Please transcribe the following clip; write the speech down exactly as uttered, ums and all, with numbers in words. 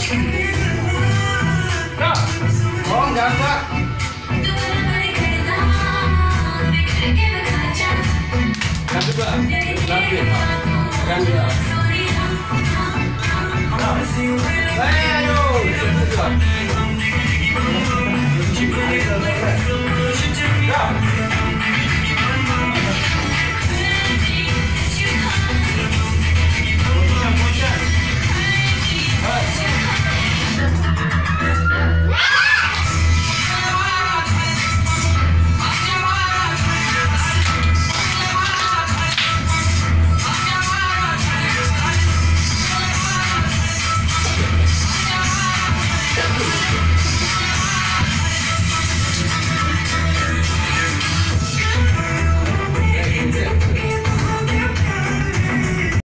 Ya. Oh, jangan Pak. Yang kedua, lagi Pak. Yang kedua. Ayo, yang kedua. Ya.